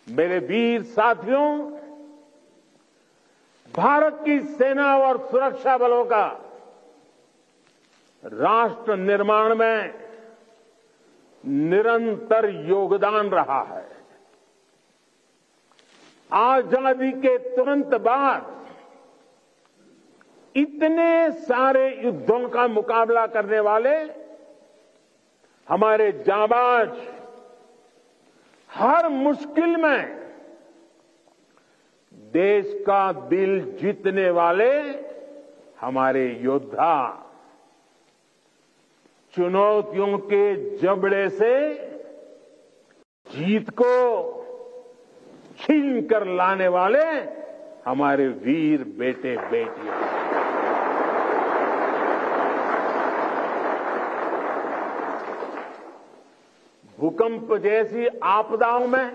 मेरे वीर साथियों, भारत की सेना और सुरक्षा बलों का राष्ट्र निर्माण में निरंतर योगदान रहा है। आजादी के तुरंत बाद इतने सारे युद्धों का मुकाबला करने वाले हमारे जांबाज, हर मुश्किल में देश का दिल जीतने वाले हमारे योद्धा चुनौतियों के जबड़े से जीत को छीन कर लाने वाले हमारे वीर बेटे बेटियां। भूकंप जैसी आपदाओं में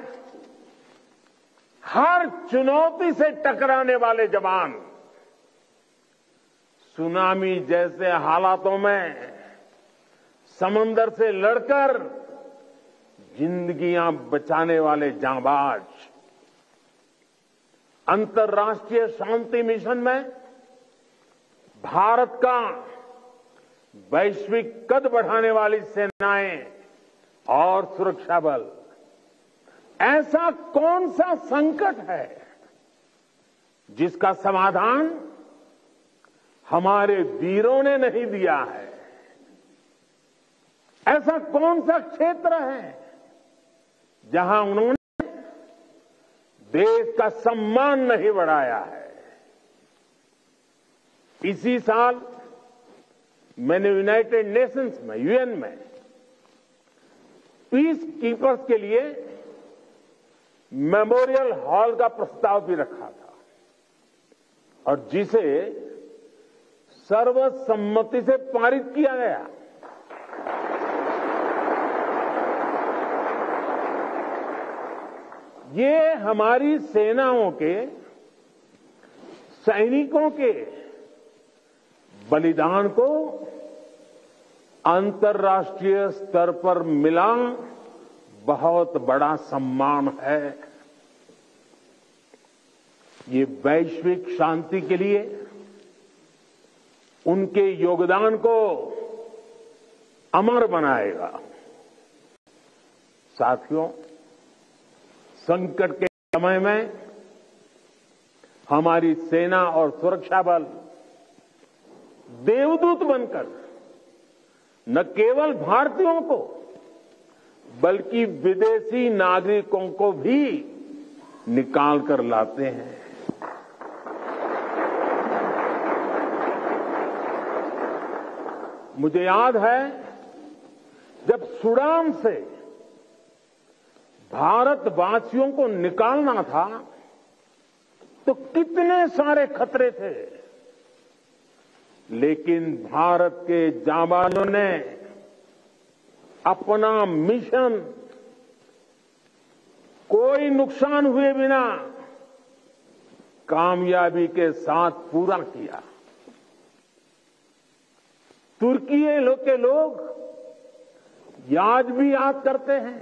हर चुनौती से टकराने वाले जवान, सुनामी जैसे हालातों में समंदर से लड़कर जिंदगियां बचाने वाले जांबाज, अंतर्राष्ट्रीय शांति मिशन में भारत का वैश्विक कद बढ़ाने वाली सेनाएं और सुरक्षा बल, ऐसा कौन सा संकट है जिसका समाधान हमारे वीरों ने नहीं दिया है? ऐसा कौन सा क्षेत्र है जहां उन्होंने देश का सम्मान नहीं बढ़ाया है? इसी साल मैंने यूनाइटेड नेशंस में, यूएन में पीस कीपर्स के लिए मेमोरियल हॉल का प्रस्ताव भी रखा था और जिसे सर्वसम्मति से पारित किया गया। ये हमारी सेनाओं के, सैनिकों के बलिदान को अंतर्राष्ट्रीय स्तर पर मिला बहुत बड़ा सम्मान है। ये वैश्विक शांति के लिए उनके योगदान को अमर बनाएगा। साथियों, संकट के समय में हमारी सेना और सुरक्षा बल देवदूत बनकर न केवल भारतीयों को बल्कि विदेशी नागरिकों को भी निकाल कर लाते हैं। मुझे याद है जब सूडान से भारतवासियों को निकालना था तो कितने सारे खतरे थे, लेकिन भारत के जांबाजों ने अपना मिशन कोई नुकसान हुए बिना कामयाबी के साथ पूरा किया। तुर्की के लोग आज भी याद करते हैं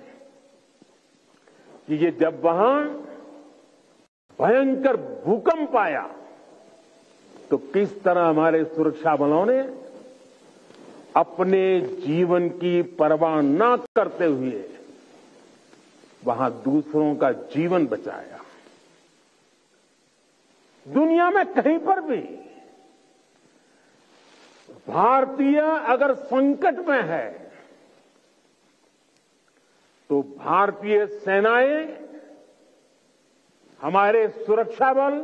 कि ये जब वहां भयंकर भूकंप आया तो किस तरह हमारे सुरक्षा बलों ने अपने जीवन की परवाह न करते हुए वहां दूसरों का जीवन बचाया। दुनिया में कहीं पर भी भारतीय अगर संकट में है तो भारतीय सेनाएं, हमारे सुरक्षा बल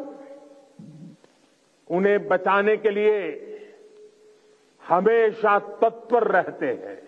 उन्हें बचाने के लिए हमेशा तत्पर रहते हैं।